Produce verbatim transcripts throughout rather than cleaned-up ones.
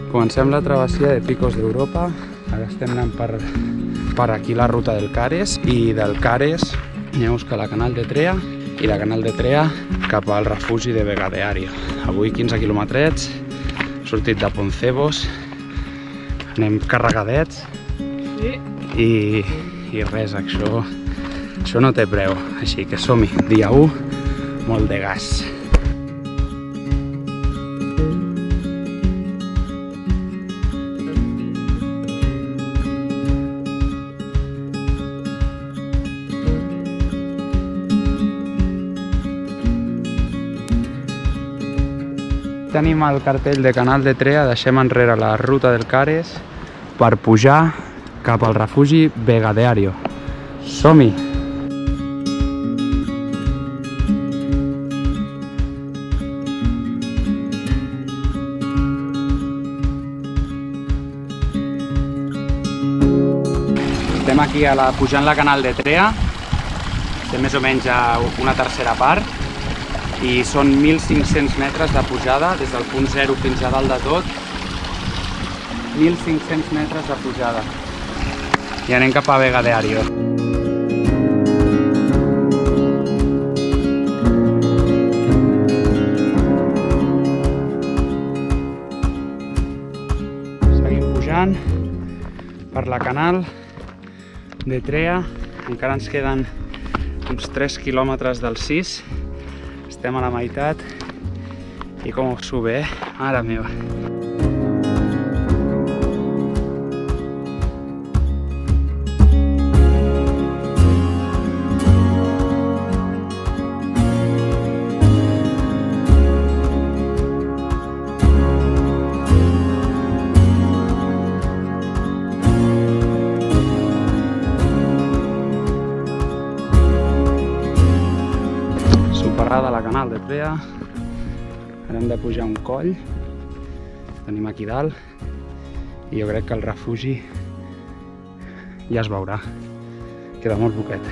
Comencem la travessia de Picos d'Europa. Ara estem anant per, per aquí la ruta del Cares, i del Cares anem a buscar la Canal de Trea i la Canal de Trea cap al refugi de Vega de Ario. Avui quinze quilometrets, sortit de Poncebos, anem carregadets sí. i, i res, això, això no té preu, així que som-hi, dia u, molt de gas. Tenim el cartell de Canal de Trea, deixem enrere la ruta del Cares per pujar cap al refugi Vega de Ario. Som-hi! Estem aquí a la, pujant la Canal de Trea, estem més o menys a una tercera part, i són mil cinc-cents metres de pujada, des del punt zero fins a dalt de tot. mil cinc-cents metres de pujada. I anem cap a Vega de Ario. Seguim pujant per la Canal de Trea. Encara ens queden uns tres quilòmetres dels sis. Estem a la meitat i com ho sube, eh? Mare meva! Superada la Canal de Trea, ara hem de pujar un coll, tenim aquí dalt, i jo crec que el refugi ja es veurà, queda molt poquet.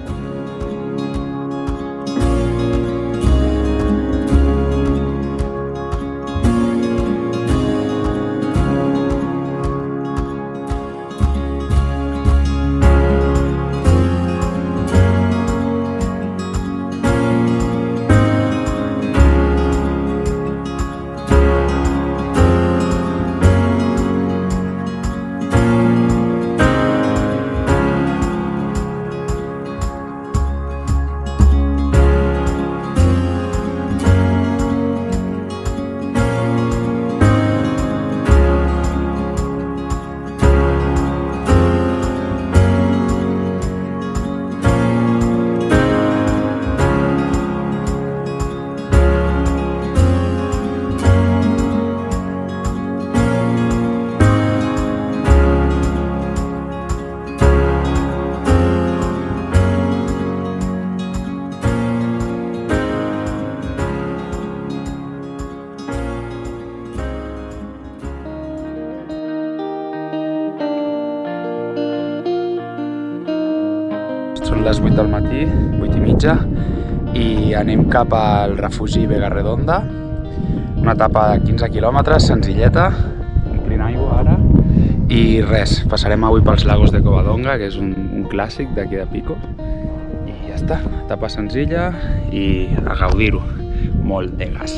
Són les vuit del matí, vuit i mitja, i anem cap al refugi Vega Redonda. Una etapa de quinze quilòmetres, senzilleta, omplint aigua ara. I res, passarem avui pels lagos de Covadonga, que és un, un clàssic d'aquí de Picos. I ja està, etapa senzilla i a gaudir-ho. Molt de gas.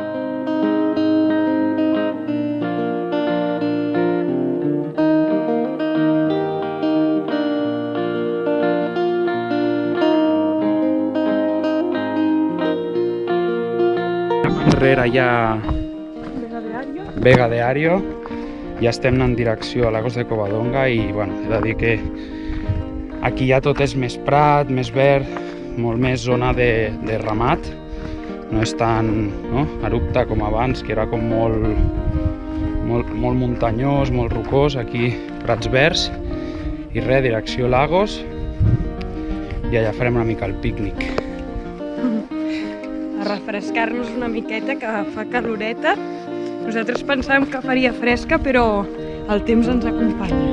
Enrere hi ha Vega de Ario, ja estem en direcció a Lagos de Covadonga i bueno, he de dir que aquí ja tot és més prat, més verd, molt més zona de, de ramat, no és tan no, abrupte com abans, que era com molt, molt, molt muntanyós, molt rocós, aquí prats verds i res, direcció Lagos i allà farem una mica el pícnic. A refrescar-nos una miqueta, que fa caloreta. Nosaltres pensàvem que faria fresca, però el temps ens acompanya.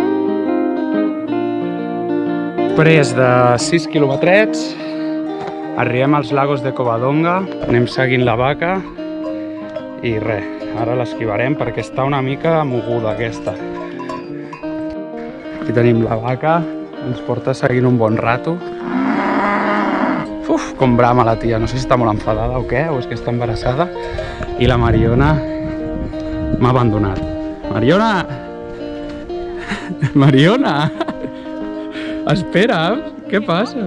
Després de sis quilometrets Arribem als lagos de Covadonga, anem seguint la vaca i res, ara l'esquivarem perquè està una mica moguda aquesta. Aquí tenim la vaca, ens porta seguint un bon rato. Uf, com brama la tia, no sé si està molt enfadada o què, o és que està embarassada. I la Mariona m'ha abandonat. Mariona! Mariona! Espera, què passa?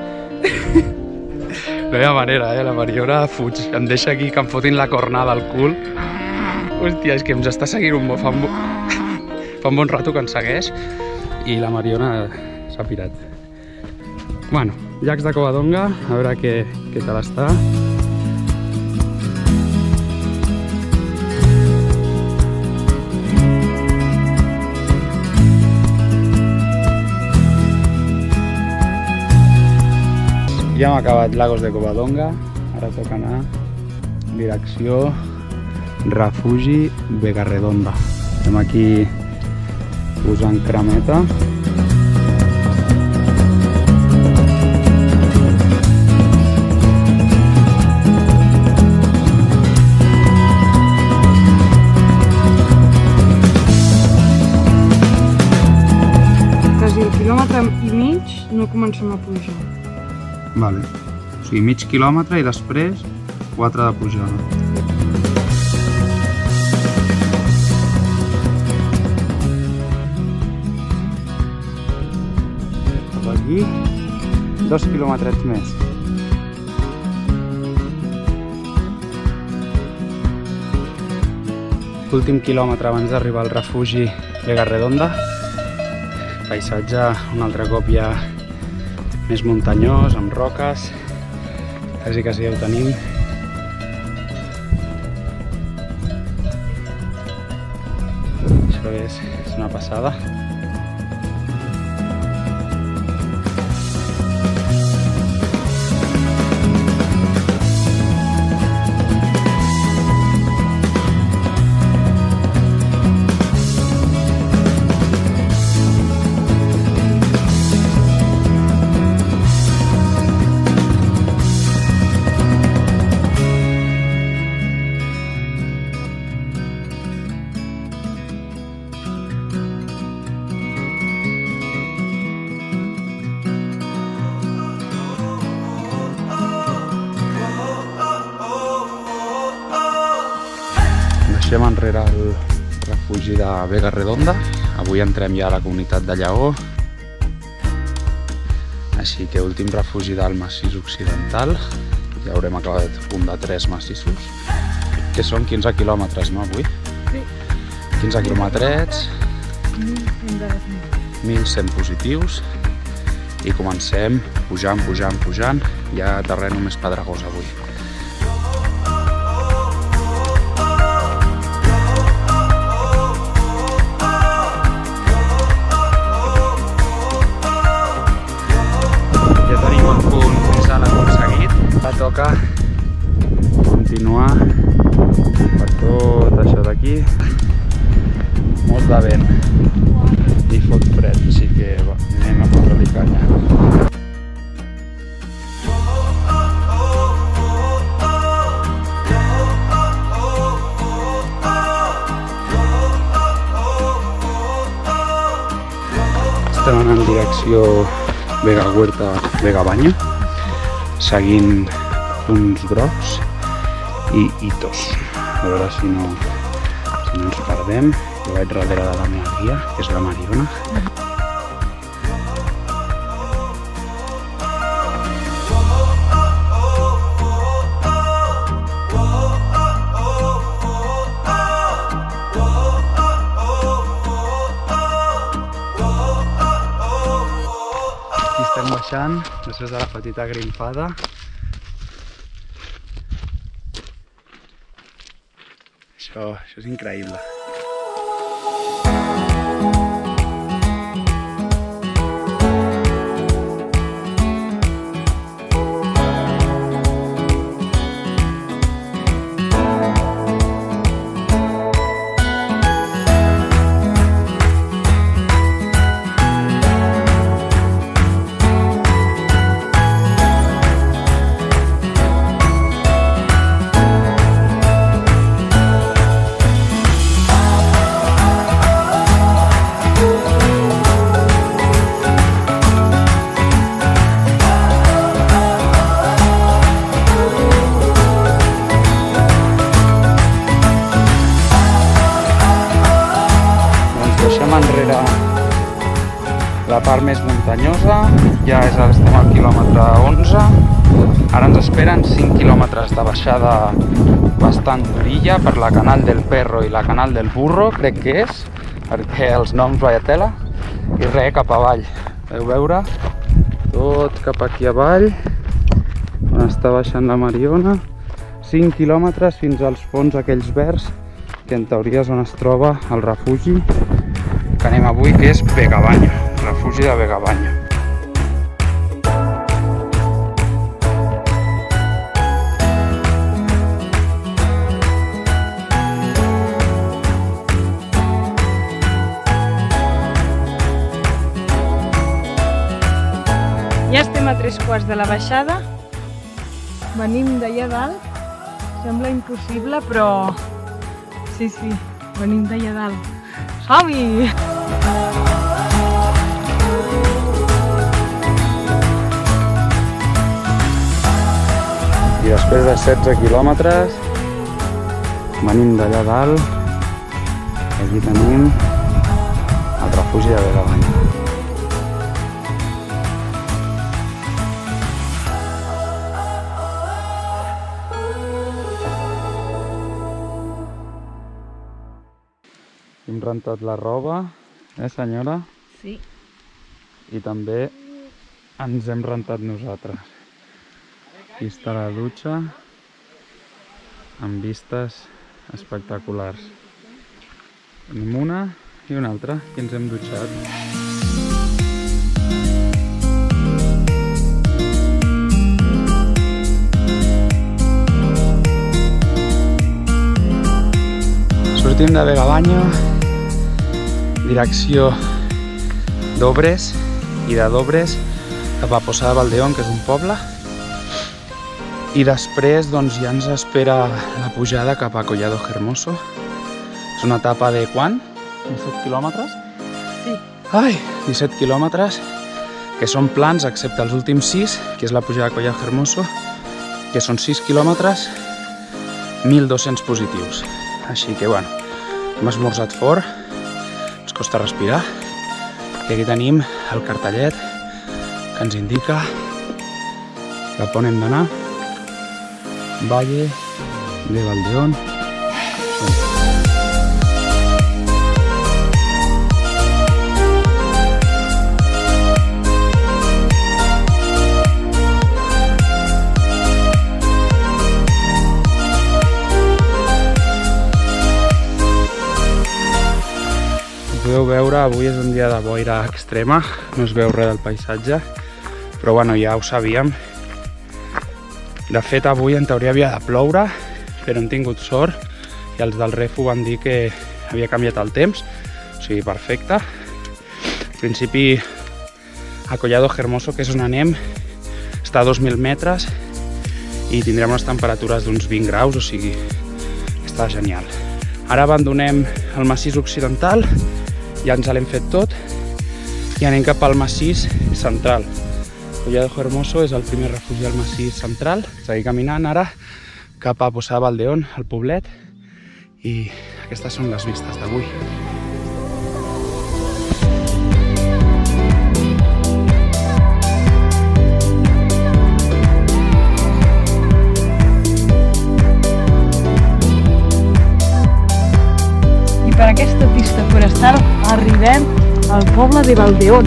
No hi ha manera, eh? La Mariona fuig, em deixa aquí que em fotin la cornada al cul. Hòstia, és que ens està seguint un bon... Fa un, bo... Fa un bon rato que ens segueix i la Mariona s'ha pirat. Bueno, llacs de Covadonga, a veure què, què tal està. Ja hem acabat Lagos de Covadonga, ara toca anar en direcció Refugi Vegarredonda. Estem aquí posant cremeta. Quasi el quilòmetre i mig no comencem a pujar. Vale. O sigui, mig quilòmetre i després quatre de pujada. Cap aquí, dos quilòmetres més. L'últim quilòmetre abans d'arribar al refugi Vegarredonda. Paisatge un altre cop ja més muntanyós, amb roques, quasi quasi ja ho tenim. Això és, és una passada. Deixem enrere el refugi de Vegarredonda. Avui entrem ja a la comunitat de Lleó. Així que últim refugi del massís occidental. Ja haurem acabat un de tres massissos, que són quinze quilòmetres, no, avui? Sí. quinze quilòmetrets, mil cent positius, i comencem pujant, pujant, pujant. Hi ha terreny més pedregós avui. Toca continuar per tot això d'aquí. Molt de vent i fot fred, així que va, anem a fotre-li canya. Estem anant en direcció Vega Huerta, Vega Baño, seguint uns brocs i hitos. A veure si no, si no ens perdem. Jo vaig darrere de la meva guia, que és la Mariona. Aquí estem baixant, després de la petita grimpada. Això, això és increïble. enrere la part més muntanyosa, ja és, estem al quilòmetre onze. Ara ens esperen cinc quilòmetres de baixada bastant durilla per la Canal del Perro i la Canal del Burro, crec que és, perquè els noms vaya tela, i res, cap avall. Veu veure? Tot cap aquí avall, on està baixant la Mariona. cinc quilòmetres fins als fons aquells verds, que en teoria és on es troba el refugi que anem avui, que és Vegabaño, refugi de Vegabaño. Ja estem a tres quarts de la baixada, venim d'allà dalt, sembla impossible, però sí, sí, venim d'allà dalt. Som-hi! I després de setze quilòmetres venim d'allà dalt, aquí tenim el refugi de Vegabaño. Hem rentat la roba, eh senyora? Sí. I també ens hem rentat nosaltres. Aquí està la dutxa, amb vistes espectaculars. Tenim una i una altra, que ens hem dutxat. Sortim de Vegabaño, direcció Dobres, i de Dobres cap a Posada de Valdeón, que és un poble. I després doncs, ja ens espera la pujada cap a Collado Hermoso. És una etapa de quant? disset quilòmetres? Sí. Ai, disset quilòmetres, que són plans excepte els últims sis, que és la pujada a Collado Hermoso, que són sis quilòmetres, mil dos-cents positius. Així que, bueno, hem esmorzat fort, ens costa respirar, i aquí tenim el cartellet que ens indica cap on hem d'anar. Valle de Valdeón. Podeu veure, avui és un dia de boira extrema, no es veu res del paisatge, però bueno, ja ho sabíem. De fet, avui en teoria havia de ploure, però hem tingut sort i els del Refu van dir que havia canviat el temps, o sigui, perfecte. En principi, a Collado Hermoso, que és on anem, està a dos mil metres i tindrem unes temperatures d'uns vint graus, o sigui, està genial. Ara abandonem el massís occidental, ja ens l'hem fet tot, i anem cap al massís central. Collado Hermoso és el primer refugi al massís central. Seguim caminant ara cap a Posada de Valdeón, al poblet, i aquestes són les vistes d'avui. I per aquesta pista forestal arribem al poble de Valdeón.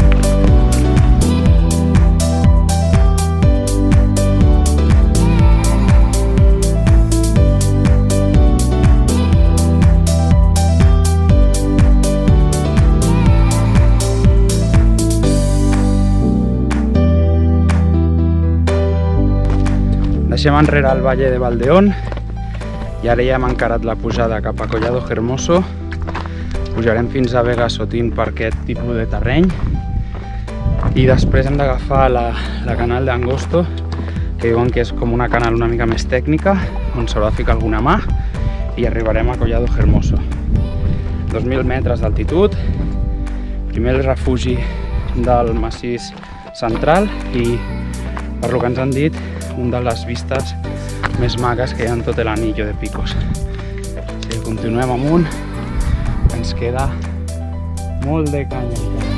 Deixem enrere el Valle de Valdeón i ara ja hem encarat la pujada cap a Collado Hermoso. Pujarem fins a Vegasotín per aquest tipus de terreny i després hem d'agafar la, la Canal d'Angosto, que diuen que és com una canal una mica més tècnica, on s'haurà de ficar alguna mà, i arribarem a Collado Hermoso. dos mil metres d'altitud, primer el refugi del massís central i, per lo que ens han dit, una de les vistes més maques que hi ha en tot l'anillo de picos. Si continuem amunt, ens queda molt de canya encara.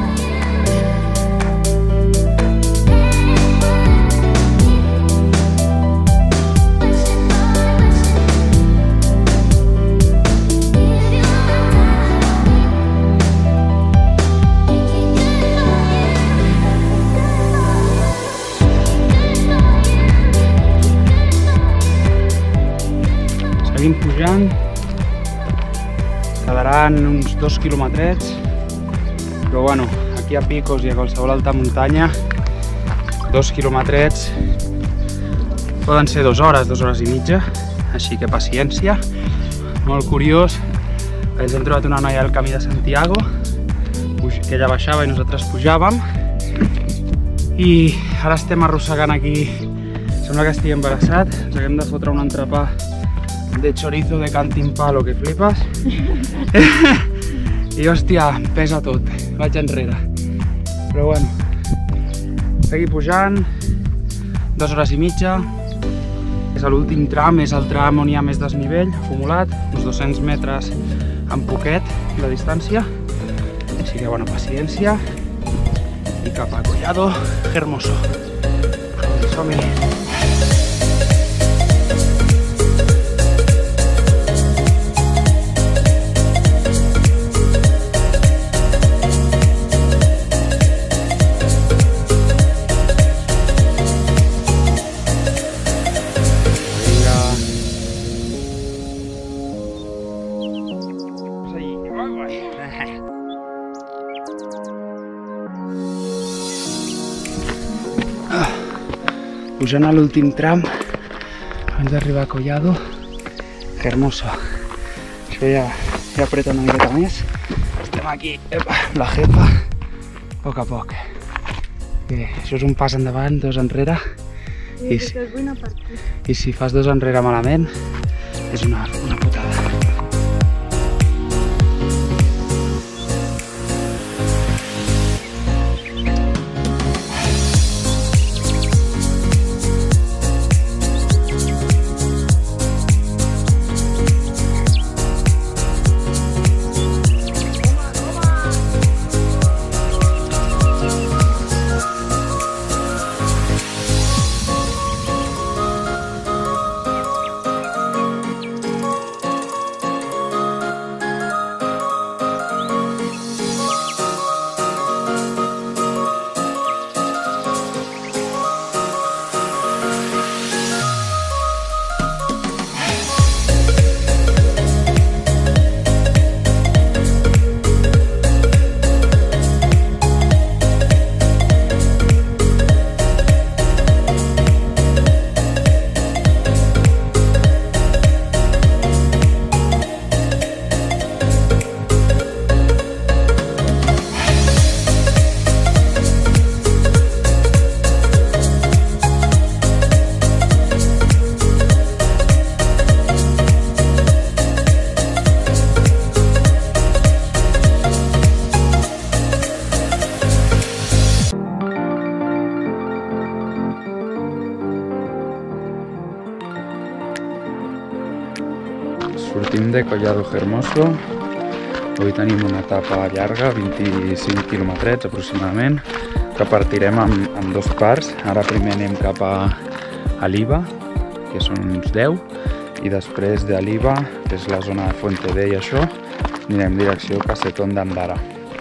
Seguim pujant, quedaran uns dos quilometrets, però bueno, aquí a Picos i a qualsevol alta muntanya, dos quilometrets poden ser dues hores, dues hores i mitja, així que paciència. Molt curiós, ens hem trobat una noia al camí de Santiago, que ella baixava i nosaltres pujàvem, i ara estem arrossegant aquí, sembla que estigui embarassat, ens haguem de fotre un entrepà de chorizo de Cantin Palo que flipes i hòstia, pesa tot, vaig enrere, però bueno, seguir pujant, dues hores i mitja, és l'últim tram, és el tram on hi ha més desnivell acumulat, uns dos-cents metres en poquet de distància, així que bueno, paciència i cap a Collado Hermoso. Som-hi! Pujant a l'últim tram, abans d'arribar a Collado Hermoso. Això ja, ja apreta una miqueta més. Estem aquí, epa, amb la jefa, a poc a poc. Bé, això és un pas endavant, dos enrere. I, I, si, i si fas dos enrere malament, és una, una putada. Sortim de Collado Hermoso. Avui tenim una etapa llarga, vint-i-cinc quilometrets aproximadament, que partirem en, en dos parts. Ara primer anem cap a Aliva, que són uns deu, i després d'Aliva, que és la zona de Fuente D i això, anirem en direcció Casetón d'Andara.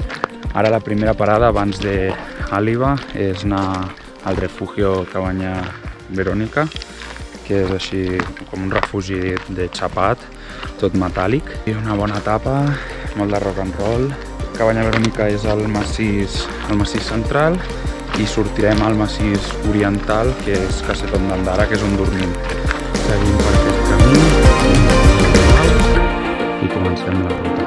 Ara la primera parada abans d'Aliva és anar al refugio Cabanya Verónica, que és així com un refugi de xapat, tot metàl·lic. I una bona etapa, molt de rock and roll. Cabanya Verónica és el massís, el massís central, i sortirem al massís oriental, que és Casetón d'Andara, que és on dormim. Seguim per aquest camí i comencem la ruta.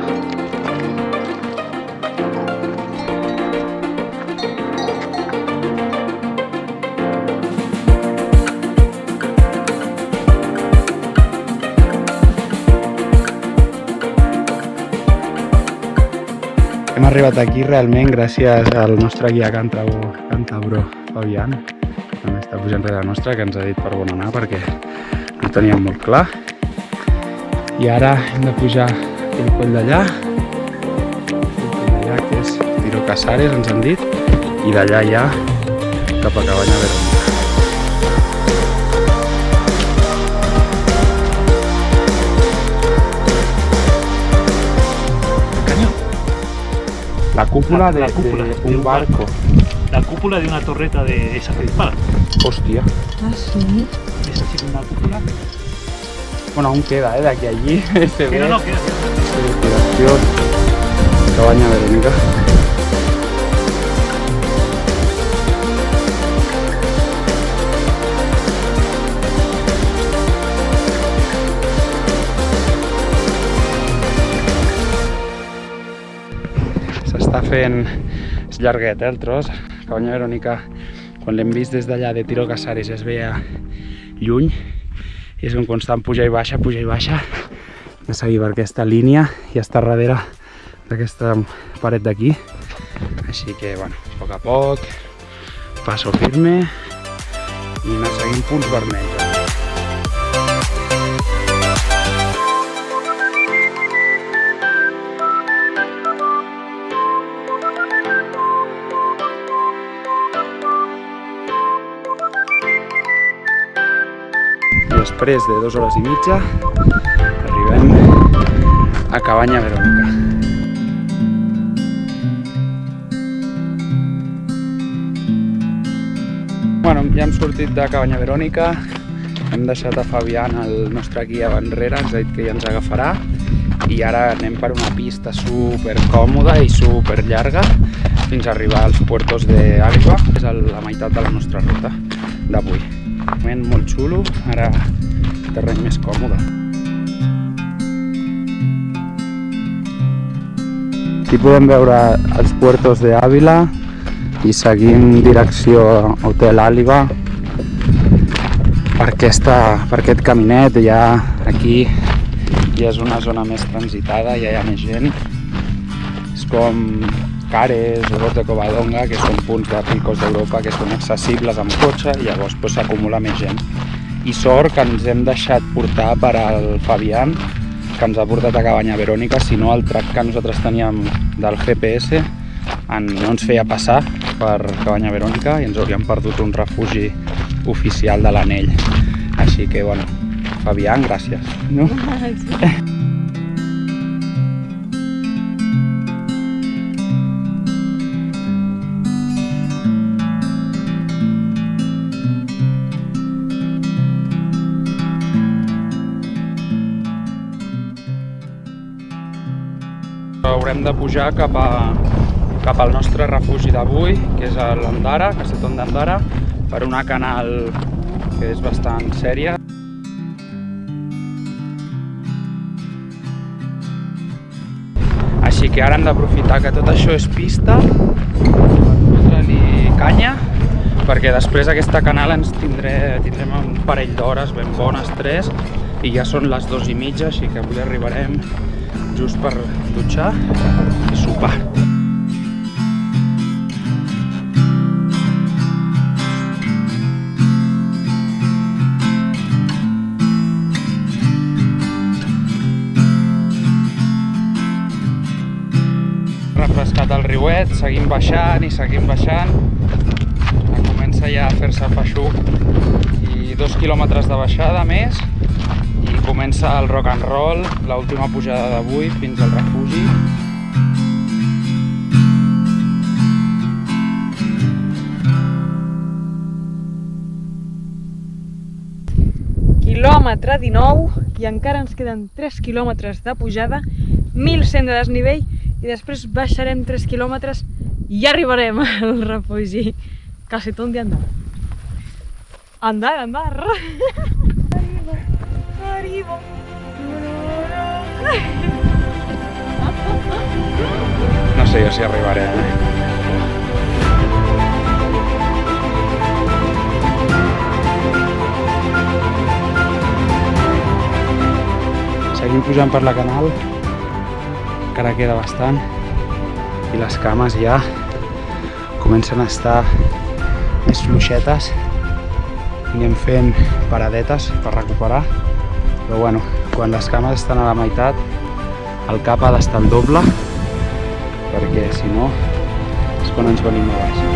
Hem arribat aquí realment gràcies al nostre guia càntabro, Fabián, que també està pujant rere la nostra, que ens ha dit per on anar perquè no ho teníem molt clar. I ara hem de pujar aquell coll d'allà, Casares, ens han dit, i d'allà ja cap a Cabanya Verònica. La cúpula, la, la de, cúpula de, de un un barco. La cúpula de una torreta de esa que dispara. Hostia. Ah, sí? Esa sí que es una cúpula. Bueno, aún queda, ¿eh? De aquí a allí se Sí, ve. no, no, queda, Decoración. Cabanya Verònica. S'està fent... És llarguet, eh, el tros. Cabanya Verònica, quan l'hem vist des d'allà de Tiro Casares, es veia lluny. I és un constant puja i baixa, puja i baixa. Hem de seguir per aquesta línia i està darrere d'aquesta paret d'aquí. Així que, bueno, a poc a poc, passo firme i anar seguint punts vermells. Després de dues hores i mitja arribem a Cabanya Verònica. Bueno, ja hem sortit de Cabanya Verònica, hem deixat a Fabián, el nostre guia enrere, ens ha dit que ja ens agafarà i ara anem per una pista super còmoda i super llarga fins a arribar als puertos d'Àliva, que és la meitat de la nostra ruta d'avui. Moment molt xulo, ara terreny més còmode. Aquí podem veure els puertos d'Àvila i seguim direcció a Hotel Àliva per, aquesta, per aquest caminet. Ja aquí ja és una zona més transitada, ja hi ha més gent. És com Cares o Los de Covadonga, que són punts de picos d'Europa que són accessibles amb cotxe i llavors s'acumula més gent. I sort que ens hem deixat portar per al Fabián, que ens ha portat a Cabanya Verònica, si no el track que nosaltres teníem del G P S no ens feia passar per Cabanya Verònica i ens hauríem perdut un refugi oficial de l'anell. Així que, bueno, Fabián, gràcies. No? Haurem de pujar cap, a, cap al nostre refugi d'avui, que és l'Andara, Casetón d'Andara, per una canal que és bastant sèria. Així que ara hem d'aprofitar que tot això és pista per fotre-li canya, perquè després aquesta canal ens tindré, tindrem un parell d'hores ben bones, tres, i ja són les dos i mitja, així que avui arribarem just per dutxar i sopar. Refrescat el riuet, seguim baixant i seguim baixant. Comença ja a fer-se feixuc i dos quilòmetres de baixada més i comença el rock and roll, l'última pujada d'avui fins al refugi. Quilòmetre dinou i encara ens queden tres quilòmetres de pujada, mil cent de desnivell i després baixarem tres quilòmetres i ja arribarem al refugi Casetón d'Andara. Andar, andar! Arriba, arriba! No sé jo si arribaré, eh? Seguim pujant per la canal, encara queda bastant, i les cames ja comencen a estar més fluixetes i anem fent paradetes per recuperar, però bueno, quan les cames estan a la meitat el cap ha d'estar el doble, perquè si no és quan ens venim a baix.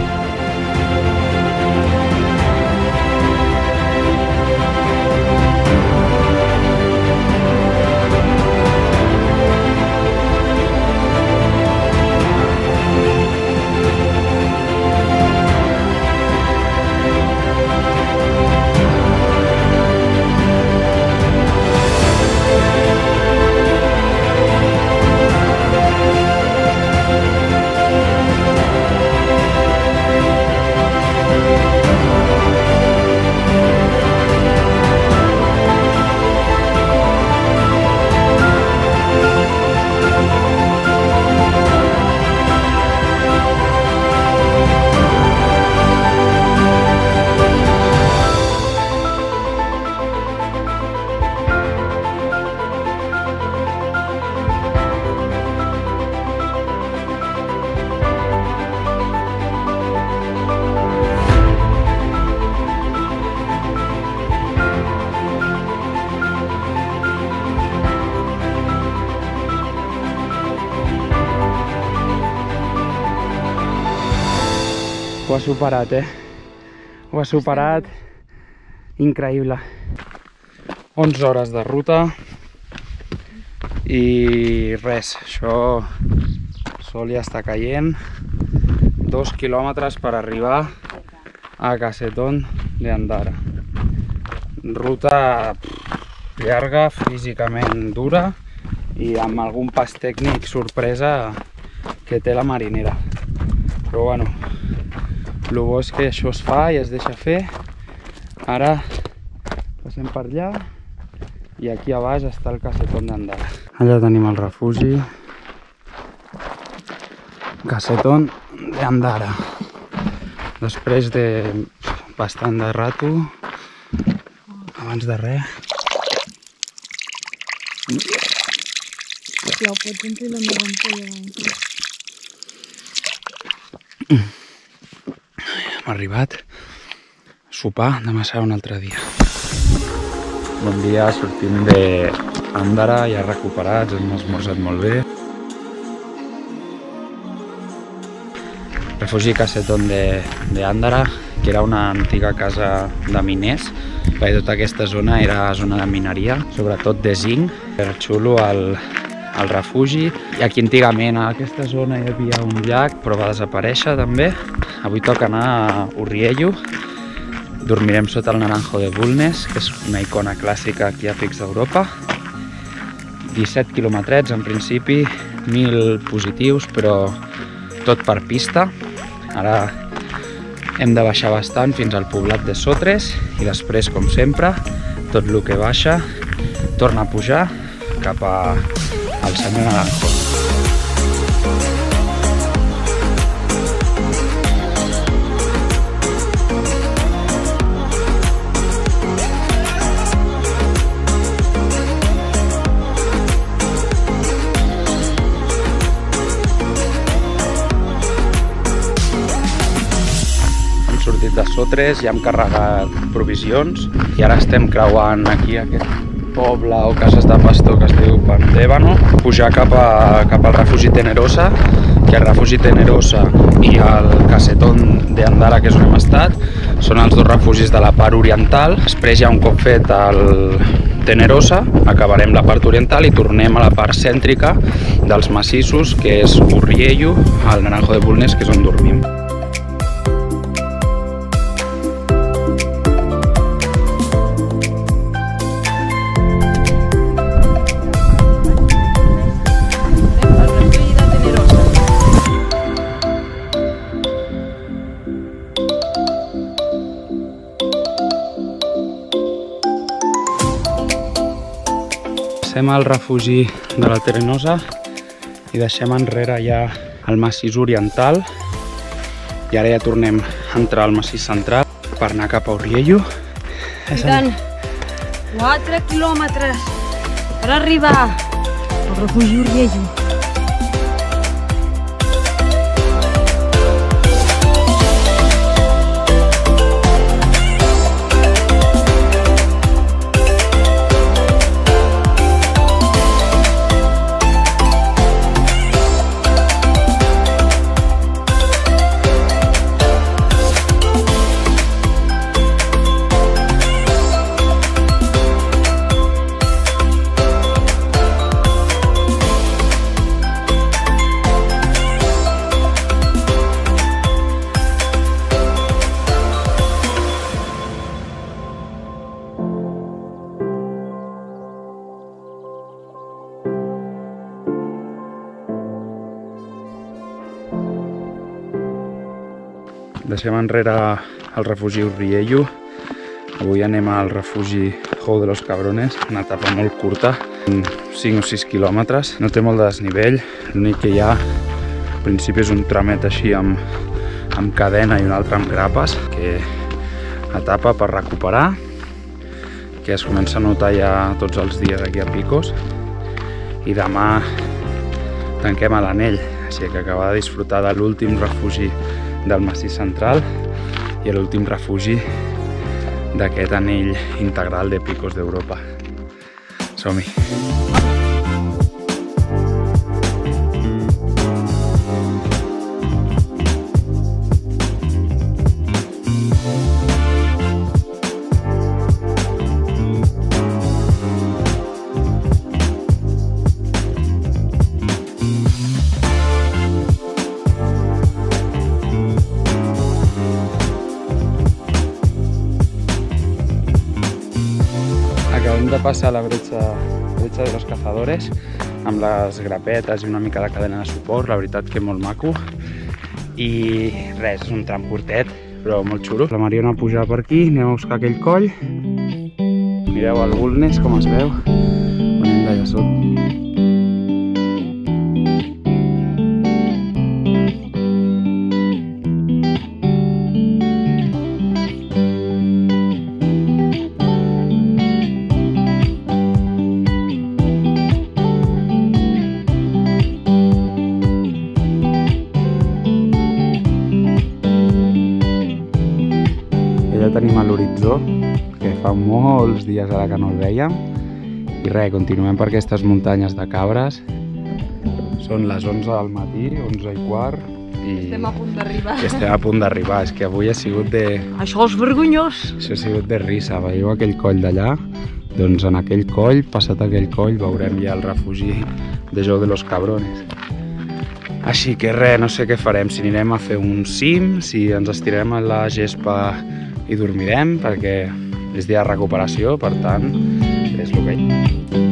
Ho ha superat, eh? Ho ha superat. Increïble. onze hores de ruta. I res, això... El sol ja està caient. Dos quilòmetres per arribar a Casetón de Andara. Ruta llarga, físicament dura i amb algun pas tècnic sorpresa que té la marinera. Però bueno, el bo és que això es fa i es deixa fer. Ara passem per allà i aquí a baix està el Casetón d'Andara. Allà tenim el refugi Casetón d'Andara. Després de bastant de rato, abans de res, Ja ho pots omplir la meva ampolla. Hem arribat a sopar, demà serà un altre dia. Bon dia, sortim d'Andara, ja recuperats, hem esmorzat molt bé. Refugi Casetón d'Andara, que era una antiga casa de miners, perquè tota aquesta zona era zona de mineria, sobretot de zinc. Era xulo el, el refugi. I aquí antigament a aquesta zona hi havia un llac, però va desaparèixer també. Avui toca anar a Urriello. Dormirem sota el Naranjo de Bulnes, que és una icona clàssica aquí a Pics d'Europa. disset quilometrets en principi, mil positius, però tot per pista. Ara hem de baixar bastant fins al poblat de Sotres i després, com sempre, tot el que baixa torna a pujar cap al senyor Naranjo. Sortit de Sotres, ja hem carregat provisions i ara estem creuant aquí aquest poble o cases de pastor que es diu Pandébano, pujar cap, a, cap al refugi Tenerosa, que el refugi Tenerosa i el Casetón d'Andara, que és on hem estat, són els dos refugis de la part oriental. Després, ja un cop fet el Tenerosa, acabarem la part oriental i tornem a la part cèntrica dels massissos, que és Urriello, el Naranjo de Bulnes, que és on dormim. Passem al refugi de la Tenerosa i deixem enrere ja el massís oriental i ara ja tornem a entrar al massís central per anar cap a Urriello. Queden quatre quilòmetres per arribar al refugi Urriello. Deixem enrere el refugi Urriello. Avui anem al refugi Jou de los Cabrones, una etapa molt curta, cinc o sis quilòmetres. No té molt de desnivell, l'únic que hi ha al principi és un tramet així amb, amb cadena i un altre amb grapes, que etapa per recuperar, que es comença a notar ja tots els dies aquí a Picos. I demà tanquem a l'Anell, així que acabar de disfrutar de l'últim refugi del Massís Central i l'últim refugi d'aquest anell integral de Picos d'Europa. Som-hi! Acabem de passar la bretxa, bretxa de los cazadores amb les grapetes i una mica de cadena de suport, la veritat que molt maco. I res, és un tram curtet, però molt xulo. La Mariona puja per aquí, anem a buscar aquell coll. Mireu el Bulnes, com es veu, on hem d'allà sota. Ja tenim a l'horitzó, que fa molts dies ara que no el vèiem. I res, continuem per aquestes muntanyes de Cabres. Són les onze del matí, onze i quart. I Estem a punt d'arribar. I estem a punt d'arribar. És que avui ha sigut de... Això és vergonyós! Això ha sigut de risa. Veieu aquell coll d'allà? Doncs en aquell coll, passat aquell coll, veurem ja el refugi de Jou de los Cabrones. Així que res, no sé què farem, si anirem a fer un cim, si ens estirem a la gespa i dormirem, perquè és dia de recuperació, per tant, és el que hi ha.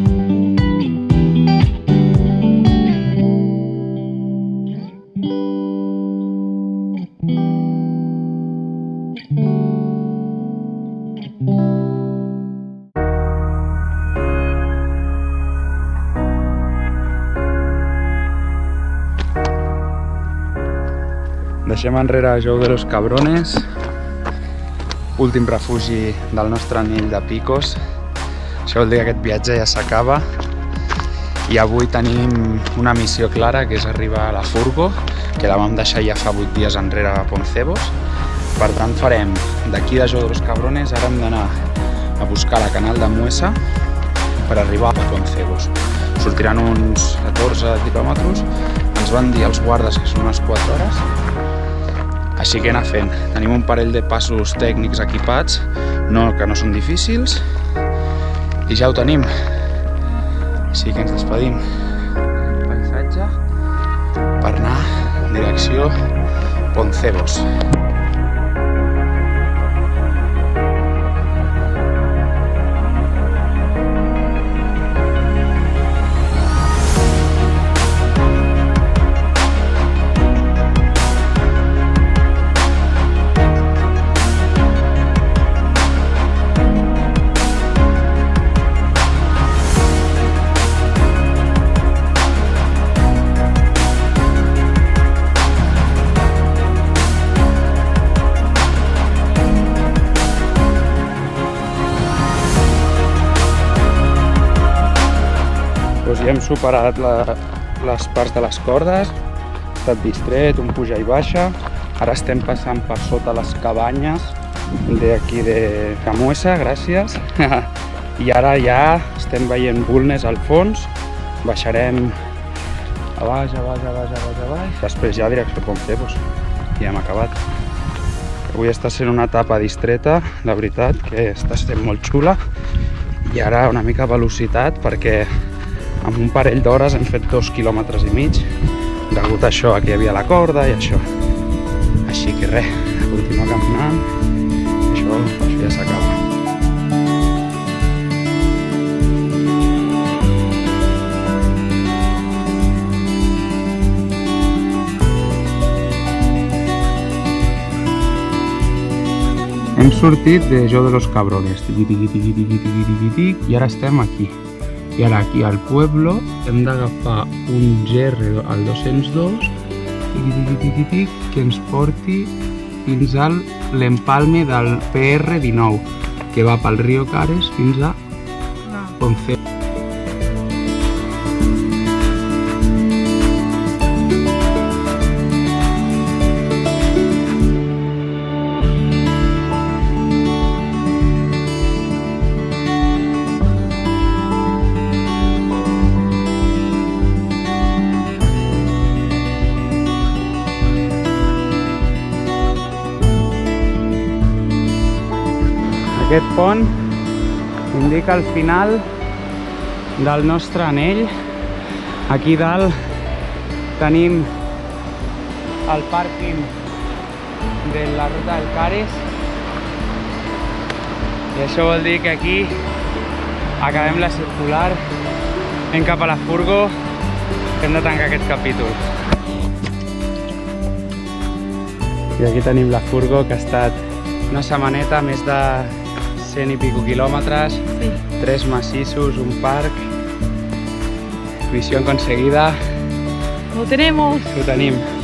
Deixem enrere Jou de los Cabrones, últim refugi del nostre anell de Picos. Això vol dir que aquest viatge ja s'acaba i avui tenim una missió clara, que és arribar a la Furgo, que la vam deixar ja fa vuit dies enrere a Poncebos. Per tant farem d'aquí de Jou de los Cabrones, ara hem d'anar a buscar la Canal de Muesa per arribar a Poncebos. Sortiran uns catorze quilòmetres, ens van dir els guardes que són unes quatre hores. Així que anar fent. Tenim un parell de passos tècnics equipats, no, que no són difícils, i ja ho tenim. Així que ens despedim. Paisatge per anar en direcció Poncebos. Ja hem superat la, les parts de les cordes, ha estat distret, un puja i baixa. Ara estem passant per sota les cabanyes d'aquí de Camuesa, gràcies. I ara ja estem veient Bulnes al fons, baixarem a baix, a baix, a baix, a baix, a baix. Després ja direcció Poncebos, i hem acabat. Avui està sent una etapa distreta, la veritat, que està sent molt xula. I ara una mica velocitat, perquè amb un parell d'hores hem fet dos quilòmetres i mig, degut a això, aquí hi havia la corda i això. Així que res, continuar caminant, això, això ja s'acaba. sortit de Jo de los Cabrones, tiqui, tiqui, tiqui, tiqui, tiqui, tiqui, tiqui, i ara estem aquí. I ara aquí al pueblo hem d'agafar un G R al dos-cents dos, tiqui, tiqui, tiqui, tiqui, que ens porti fins al l'empalme del P R dinou, que va pel riu Cares fins a Ponce. Aquest pont indica el final del nostre anell. Aquí dalt tenim el pàrquing de la ruta del Cares i això vol dir que aquí acabem la circular, anem cap a la furgo, que hem de tancar aquest capítol. I aquí tenim la furgo, que ha estat una setmaneta, més de cent i pico quilòmetres, sí. Tres massissos, un parc. Misión conseguida. Lo tenemos. Lo tenim.